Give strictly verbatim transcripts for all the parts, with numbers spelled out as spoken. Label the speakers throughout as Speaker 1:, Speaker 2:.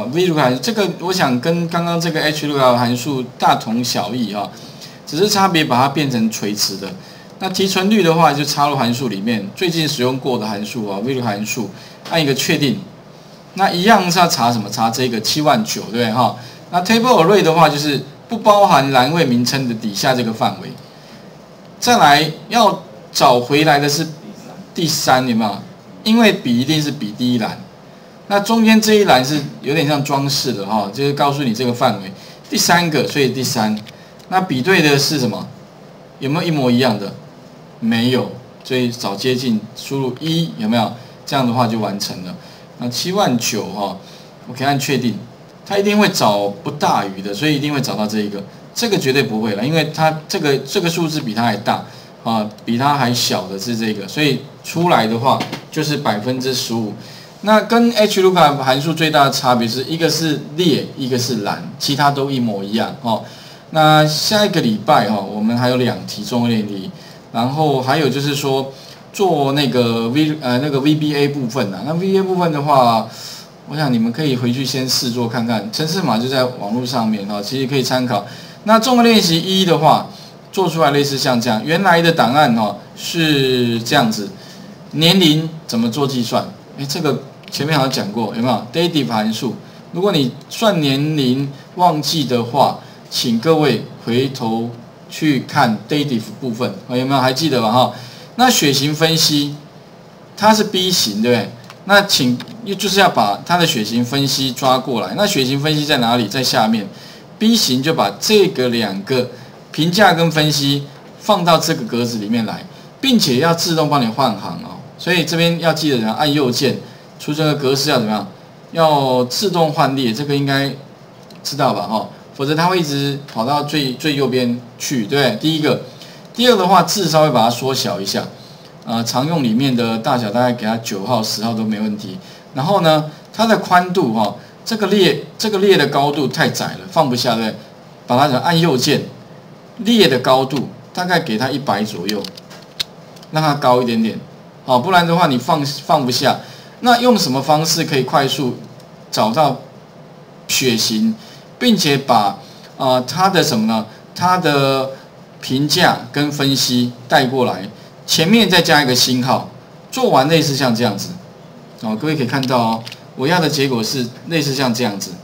Speaker 1: VLOOKUP 函数这个，我想跟刚刚这个 HLOOKUP 函数大同小异哈，只是差别把它变成垂直的。那提存率的话，就插入函数里面最近使用过的函数啊 ，VLOOKUP 函数，按一个确定。那一样是要查什么？查这个七万九，对不对哈？那 Table Array 的话，就是不包含栏位名称的底下这个范围。再来要找回来的是第三，有没有？因为比一定是比第一栏。那中间这一栏是有点像装饰的哈，就是告诉你这个范围。第三个，所以第三。那比对的是什么？有没有一模一样的？没有，所以找接近，输入一，有没有？这样的话就完成了。那七万九哈，我可以按确定，它一定会找不大于的，所以一定会找到这一个。这个绝对不会了，因为它这个这个数字比它还大啊，比它还小的是这个，所以出来的话就是百分之十五。那跟 HLOOKUP 函数最大的差别是一个是列，一个是栏，其他都一模一样哦。那下一个礼拜哈，我们还有两题综合练题，然后还有就是说做那个 V 呃那个 V B A 部分啊。那 V B A 部分的话，我想你们可以回去先试做看看，程式码就在网络上面哈，其实可以参考。那综合练习一的话，做出来类似像这样，原来的档案哈是这样子，年龄怎么做计算？哎，这个前面好像讲过，有没有 ？dative 函数，如果你算年龄忘记的话，请各位回头去看 dative 部分，有没有还记得吧？哈，那血型分析，它是 B 型，对不对？那请就是要把它的血型分析抓过来。那血型分析在哪里？在下面 ，B 型就把这个两个评价跟分析放到这个格子里面来，并且要自动帮你换行哦。所以这边要记得怎么样按右键，出这个格式要怎么样？要自动换列，这个应该知道吧？哈，否则它会一直跑到最最右边去，对不对？第一个，第二的话，字稍微把它缩小一下，呃，常用里面的大小大概给它九号、十号都没问题。然后呢，它的宽度哈，这个列这个列的高度太窄了，放不下，对不对？把它按右键，列的高度大概给它一百左右，让它高一点点。好，不然的话你放放不下。那用什么方式可以快速找到血型，并且把呃它的什么呢？它的评价跟分析带过来，前面再加一个星号，做完类似像这样子。哦，各位可以看到哦，我要的结果是类似像这样子，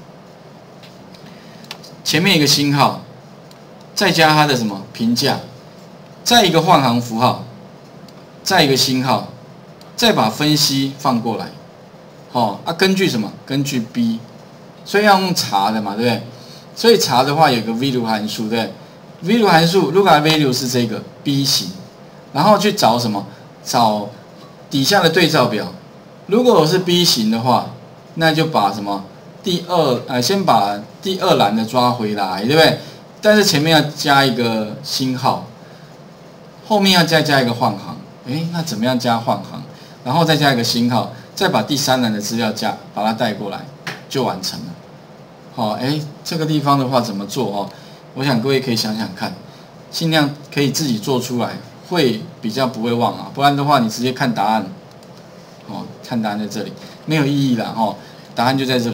Speaker 1: 前面一个星号，再加它的什么评价，再一个换行符号。再一个星号，再把分析放过来，哦啊，根据什么？根据 B， 所以要用查的嘛，对不对？所以查的话有个 VLOOKUP 函数，对不对 ？VLOOKUP 函数 lookup value 是这个 B 型，然后去找什么？找底下的对照表。如果我是 B 型的话，那就把什么第二呃，先把第二栏的抓回来，对不对？但是前面要加一个星号，后面要再加一个换行。哎，那怎么样加换行？然后再加一个星号，再把第三栏的资料加，把它带过来，就完成了。好，哎，这个地方的话怎么做哦？我想各位可以想想看，尽量可以自己做出来，会比较不会忘啊。不然的话，你直接看答案，哦，看答案在这里没有意义了哦，答案就在这里。